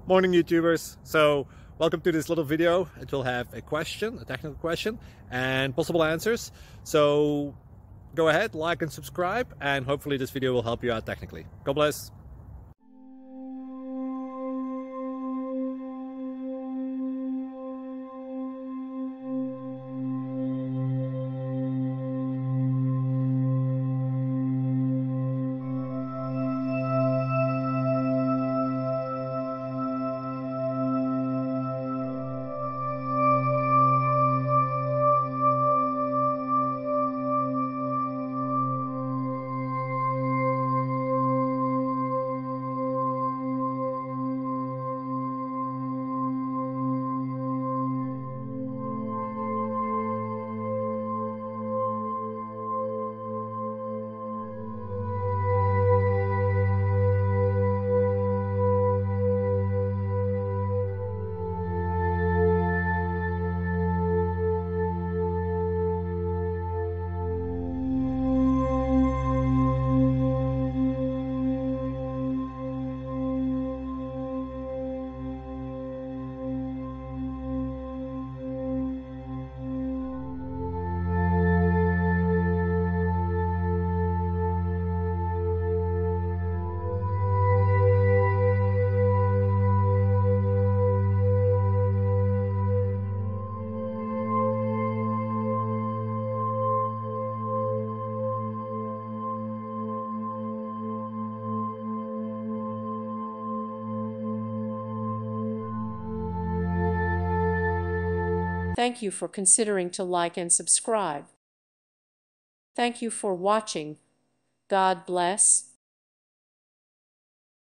Morning YouTubers. So welcome to this little video. It will have a question, a technical question, and possible answers. So go ahead, like and subscribe, and hopefully this video will help you out technically. God bless. Thank you for considering to like and subscribe. Thank you for watching. God bless.